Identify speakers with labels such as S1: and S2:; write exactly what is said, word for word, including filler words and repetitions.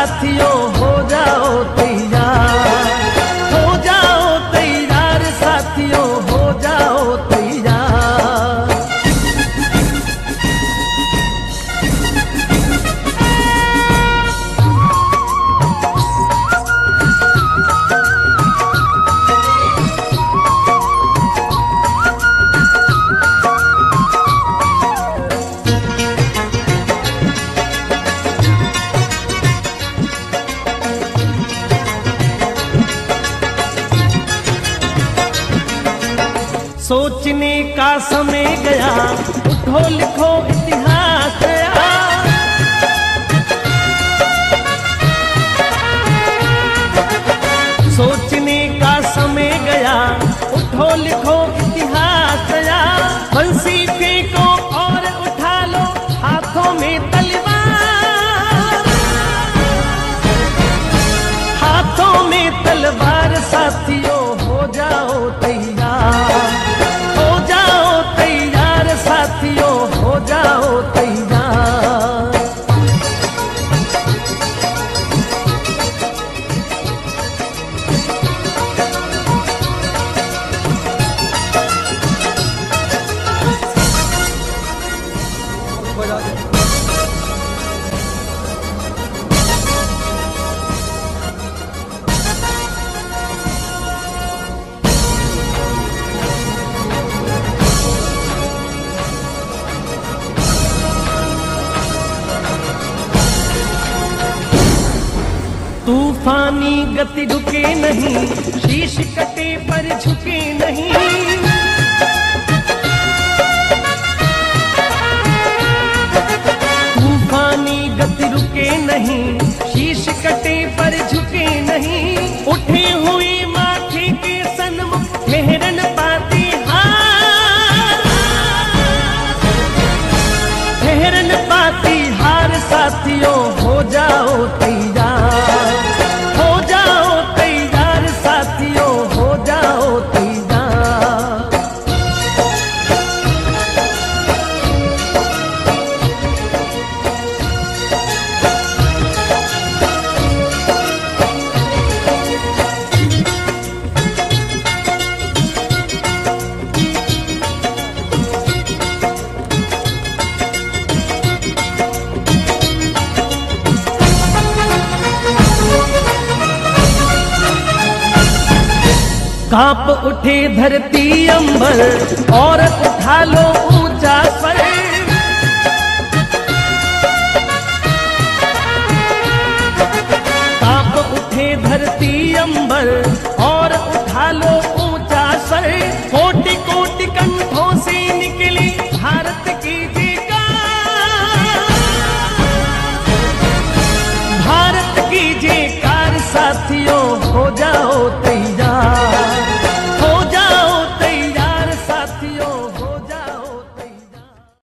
S1: साथियों हो जाओ तैयार, हो जाओ तैयार साथियों हो जाओ तैयार। सोचने का समय गया, उठो लिखो इतिहास गया। सोचने का समय गया, उठो लिखो इतिहास गया। बंसी फेंको और उठा लो हाथों में तलवार, हाथों में तलवार साथियों हो जाओ तैयार, साथियों हो जाओ तैयार। तूफानी गति रुके नहीं, शीश कटे पर झुके नहीं। तूफानी गति रुके नहीं, शीश कटे पर झुके नहीं। उठे हुई माथे के सन्मुख ठहरन पाती हार, ठहरन पाती हार साथियों हो जाओ तैयार, हो जाओ तैयार। कांप उठे धरती अंबर और उठा लो ऊंचा स्वर। कांप उठे धरती अंबर और उठा लो ऊंचा स्वर। कोटि कोटि कंठों से निकली भारत की जयकार, भारत की जयकार साथियों हो जाओ तैयार,